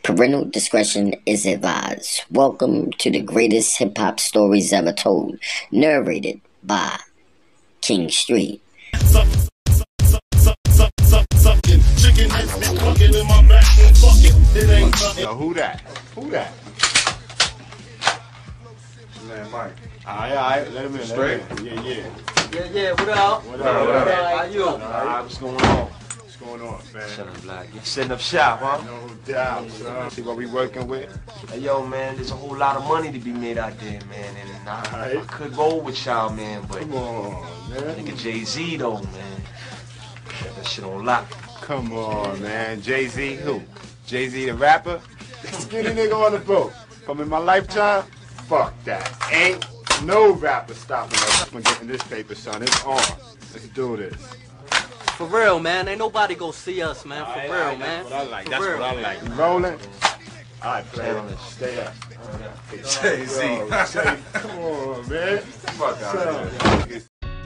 Parental discretion is advised. Welcome to the greatest hip hop stories ever told, narrated by King Street. Yo, who that? Who that? Man, Mike. Alright, let him in. Straight. Yeah, what up? What up? How you? Alright, what's going on? What's going on, man? Chillin' Black. You setting up shop, huh? No doubt, son. See what we working with? Hey, yo, man, there's a whole lot of money to be made out there, man. And I could roll with y'all, man, but Come on, man. nigga Jay-Z, though, man. Got that shit on lock. Come on, man. Jay-Z who? Jay-Z the rapper? Skinny nigga on the boat. From in my lifetime? Fuck that. Ain't no rapper stopping us from getting this paper, son. It's on. Let's do this. For real, man. Ain't nobody gonna see us, man. For real, man. That's what I like. For That's real. what I like. You rolling? All right, player. Stay up. Jay-Z. Come on, man. Fuck out of here.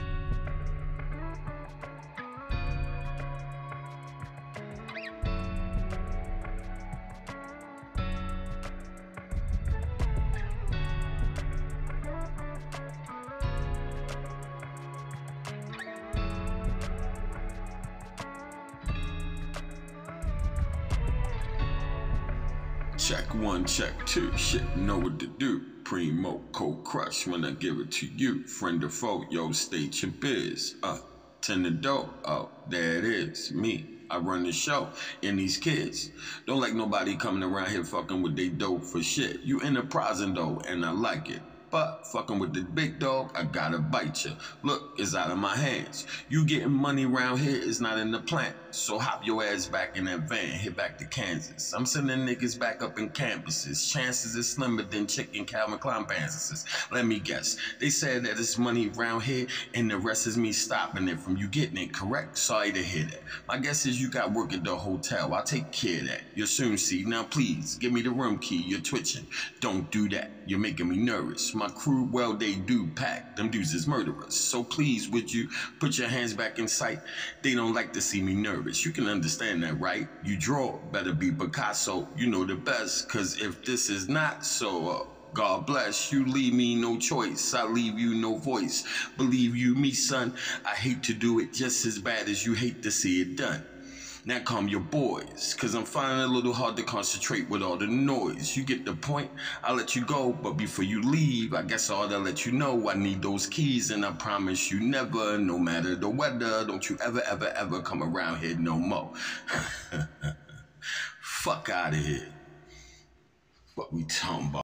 Check one, check two, shit, know what to do. Primo, cold crush when I give it to you. Friend or foe, yo, state your biz. Tend the door, oh, there it is, me. I run the show, and these kids don't like nobody coming around here fucking with they dope for shit. You enterprising though, and I like it. But fucking with the big dog, I gotta bite you. Look, it's out of my hands. You getting money around here is not in the plan. So hop your ass back in that van, hit back to Kansas. I'm sending niggas back up in campuses. Chances is slimmer than chicken Calvin Klein pants. Let me guess. They said that it's money around here, and the rest is me stopping it from you getting it, correct? Sorry to hear that. My guess is you got work at the hotel. I'll take care of that. You'll soon see. Now please, give me the room key. You're twitching. Don't do that. You're making me nervous. My crew, well, they do pack. Them dudes is murderers. So please, would you put your hands back in sight? They don't like to see me nervous. You can understand that, right? You draw, better be Picasso. You know the best, cause if this is not so, God bless, you leave me no choice. I leave you no voice. Believe you me, son, I hate to do it just as bad as you hate to see it done. Now calm your boys, cause I'm finding it a little hard to concentrate with all the noise. You get the point? I'll let you go, but before you leave, I guess I ought to let you know I need those keys, and I promise you never, no matter the weather, don't you ever, ever, ever come around here no more. Fuck out of here. What we talking about?